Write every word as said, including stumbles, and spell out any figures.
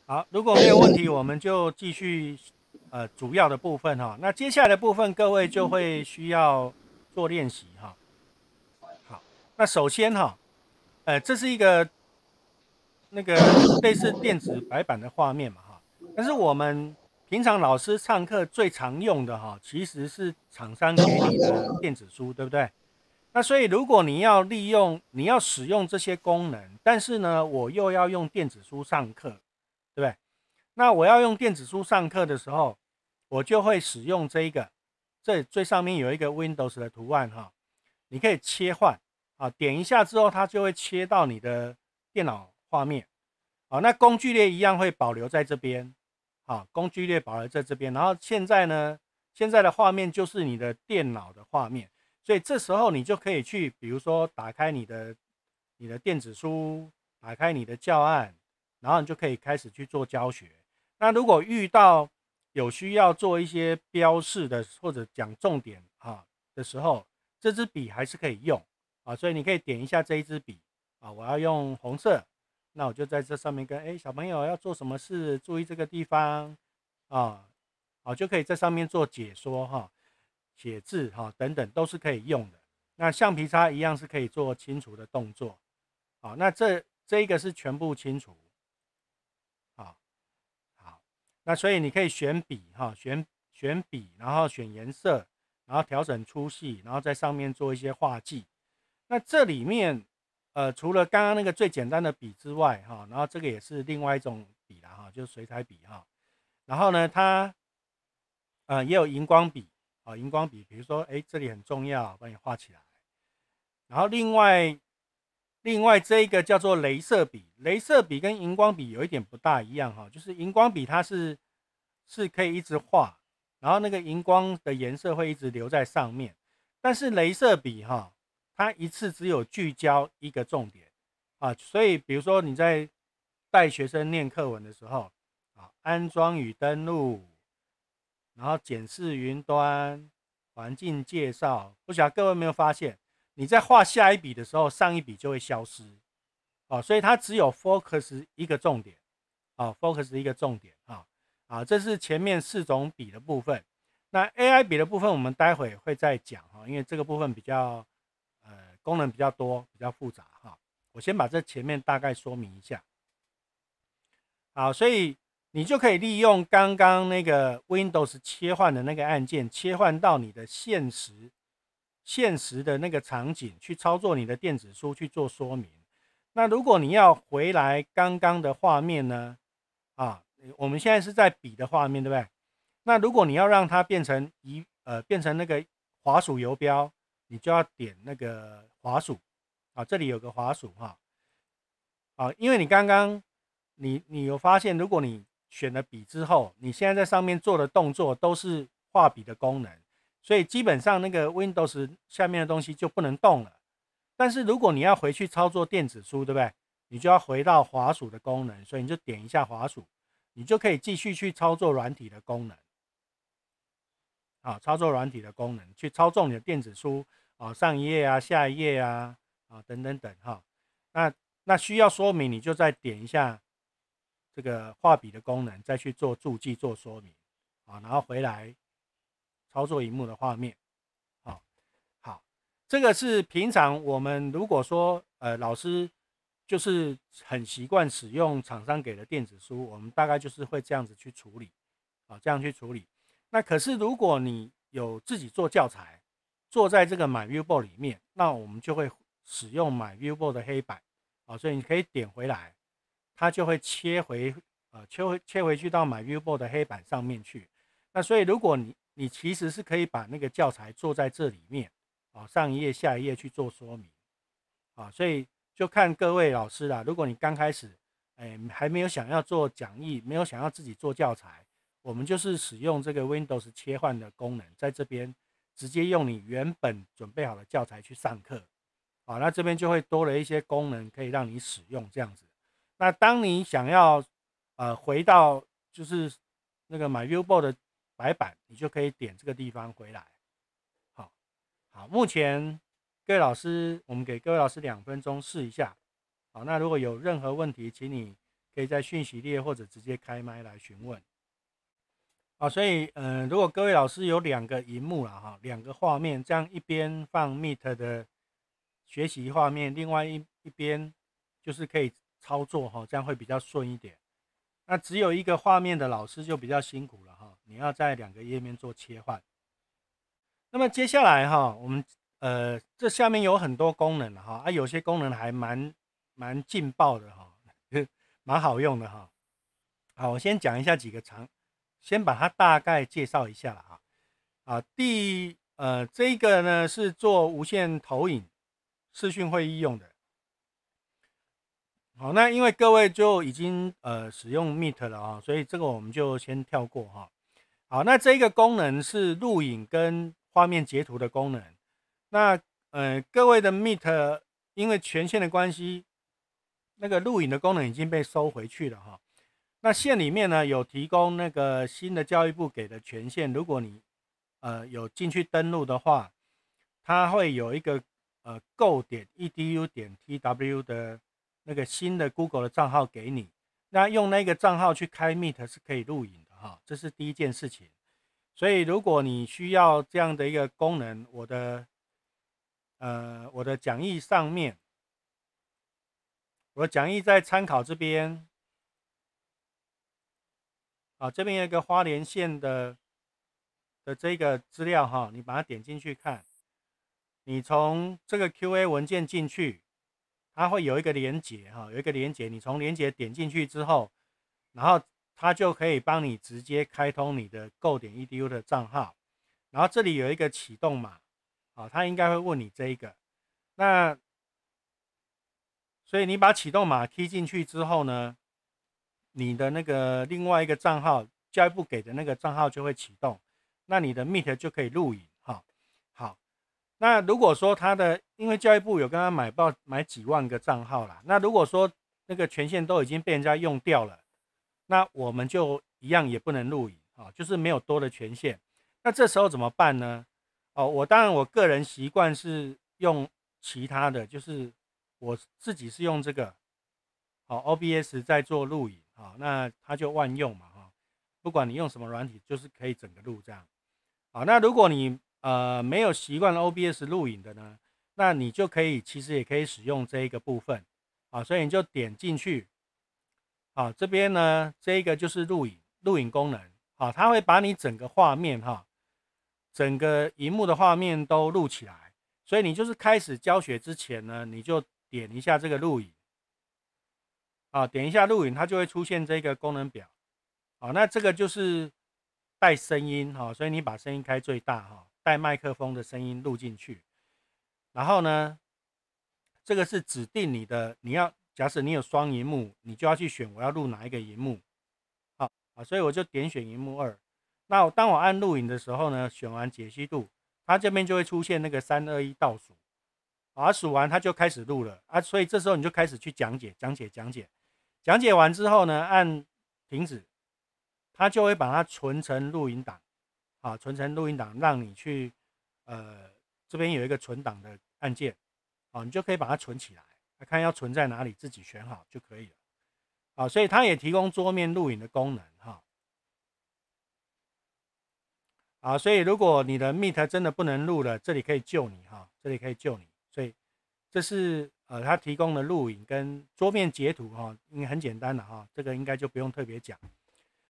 好，如果没有问题，我们就继续呃主要的部分哈。那接下来的部分，各位就会需要做练习哈。好，那首先哈，呃，这是一个那个类似电子白板的画面嘛哈。但是我们平常老师上课最常用的哈，其实是厂商给你的电子书，对不对？那所以如果你要利用，你要使用这些功能，但是呢，我又要用电子书上课，对不对？那我要用电子书上课的时候，我就会使用这一个，这最上面有一个 Windows 的图案哈，你可以切换啊，点一下之后，它就会切到你的电脑画面。好，那工具列一样会保留在这边，好，工具列保留在这边。然后现在呢，现在的画面就是你的电脑的画面，所以这时候你就可以去，比如说打开你的你的电子书，打开你的教案，然后你就可以开始去做教学。那如果遇到有需要做一些标示的或者讲重点啊的时候，这支笔还是可以用啊，所以你可以点一下这一支笔啊，我要用红色。那我就在这上面跟哎小朋友要做什么事，注意这个地方啊，好就可以在上面做解说哈，写字哈等等都是可以用的。那橡皮擦一样是可以做清除的动作，好，那这这一个是全部清除，好，好，那所以你可以选笔哈，选选笔，然后选颜色，然后调整粗细，然后在上面做一些画记。那这里面呃，除了刚刚那个最简单的笔之外，哈，然后这个也是另外一种笔啦，哈，就是水彩笔哈。然后呢，它呃也有荧光笔啊，荧光笔，比如说，哎，这里很重要，帮你画起来。然后另外另外这一个叫做雷射笔，雷射笔跟荧光笔有一点不大一样哈，就是荧光笔它是是可以一直画，然后那个荧光的颜色会一直留在上面，但是雷射笔哈，它一次只有聚焦一个重点啊，所以比如说你在带学生念课文的时候啊，安装与登录，然后检视云端，环境介绍，不晓得各位有没有发现？你在画下一笔的时候，上一笔就会消失，哦，所以它只有 focus 一个重点，哦，focus 一个重点，啊，啊，这是前面四种笔的部分。那 A I 笔的部分，我们待会会再讲哈，因为这个部分比较，呃，功能比较多，比较复杂哈。我先把这前面大概说明一下。好，所以你就可以利用刚刚那个 Windows 切换的那个按键，切换到你的现实现实的那个场景去操作你的电子书去做说明。那如果你要回来刚刚的画面呢？啊，我们现在是在笔的画面，对不对？那如果你要让它变成一呃变成那个滑鼠游标，你就要点那个滑鼠啊，这里有个滑鼠哈。啊，因为你刚刚你你有发现，如果你选了笔之后，你现在在上面做的动作都是画笔的功能，所以基本上那个 Windows 下面的东西就不能动了。但是如果你要回去操作电子书，对不对？你就要回到滑鼠的功能，所以你就点一下滑鼠，你就可以继续去操作软体的功能。啊，操作软体的功能，去操纵你的电子书啊，上一页啊，下一页啊，啊等等等哈。那那需要说明，你就再点一下这个画笔的功能，再去做注记做说明啊，然后回来操作荧幕的画面。好，好，这个是平常我们如果说呃老师就是很习惯使用厂商给的电子书，我们大概就是会这样子去处理啊，这样去处理。那可是如果你有自己做教材，做在这个 MyViewBoard 里面，那我们就会使用 MyViewBoard 的黑板啊，所以你可以点回来，它就会切回呃切回切回去到 MyViewBoard 的黑板上面去。那所以如果你你其实是可以把那个教材做在这里面啊，上一页下一页去做说明啊，所以就看各位老师啦。如果你刚开始哎还没有想要做讲义，没有想要自己做教材，我们就是使用这个 Windows 切换的功能，在这边直接用你原本准备好的教材去上课，啊，那这边就会多了一些功能可以让你使用这样子。那当你想要呃回到就是那个 MyViewBoard 的白板，你就可以点这个地方回来。好，好，目前各位老师，我们给各位老师两分钟试一下。好，那如果有任何问题，请你可以在讯息列或者直接开麦来询问。啊，所以嗯、呃，如果各位老师有两个荧幕了哈，两个画面，这样一边放 Meet 的学习画面，另外一一边就是可以操作哈，这样会比较顺一点。那只有一个画面的老师就比较辛苦了哈，你要在两个页面做切换。那么接下来哈，我们呃这下面有很多功能哈，啊有些功能还蛮蛮劲爆的哈，蛮好用的哈。好，我先讲一下几个常，先把它大概介绍一下了哈。啊，第呃这个呢是做无线投影视讯会议用的。好，那因为各位就已经呃使用 Meet 了啊，所以这个我们就先跳过哈。好，那这个功能是录影跟画面截图的功能。那呃各位的 Meet 因为权限的关系，那个录影的功能已经被收回去了哈。那线里面呢有提供那个新的教育部给的权限，如果你呃有进去登录的话，它会有一个呃 go 点 edu 点 tw 的那个新的 Google 的账号给你，那用那个账号去开 Meet 是可以录影的哈，这是第一件事情。所以如果你需要这样的一个功能，我的呃我的讲义上面，我的讲义在参考这边。啊，这边有一个花莲县的的这个资料哈，你把它点进去看，你从这个 Q A 文件进去，它会有一个连结哈，有一个连结，你从连结点进去之后，然后它就可以帮你直接开通你的 go 点 edu 的账号，然后这里有一个启动码，啊，它应该会问你这一个，那所以你把启动码 key 进去之后呢，你的那个另外一个账号，教育部给的那个账号就会启动，那你的 Meet 就可以录影哈。好，那如果说他的，因为教育部有跟他买报买几万个账号啦，那如果说那个权限都已经被人家用掉了，那我们就一样也不能录影啊，就是没有多的权限。那这时候怎么办呢？哦，我当然我个人习惯是用其他的，就是我自己是用这个。好 ，O B S 在做录影，好，那它就万用嘛，哈，不管你用什么软体，就是可以整个录这样。好，那如果你呃没有习惯 O B S 录影的呢，那你就可以其实也可以使用这一个部分，啊，所以你就点进去，好，这边呢这一个就是录影录影功能，好，它会把你整个画面哈，整个荧幕的画面都录起来，所以你就是开始教学之前呢，你就点一下这个录影。啊，点一下录影，它就会出现这个功能表。好，那这个就是带声音哈，所以你把声音开最大哈，带麦克风的声音录进去。然后呢，这个是指定你的，你要假使你有双萤幕，你就要去选我要录哪一个萤幕。好啊，所以我就点选萤幕二。那当我按录影的时候呢，选完解析度，它这边就会出现那个三二一倒数。啊，数完它就开始录了啊，所以这时候你就开始去讲解，讲解，讲解。讲解完之后呢，按停止，它就会把它存成录音档，啊，存成录音档，让你去，呃，这边有一个存档的按键，啊，你就可以把它存起来，看要存在哪里，自己选好就可以了，啊，所以它也提供桌面录影的功能，哈，啊，所以如果你的 Meet 真的不能录了，这里可以救你，哈，这里可以救你，所以这是。呃，它提供的录影跟桌面截图哈，应该很简单的哈，这个应该就不用特别讲。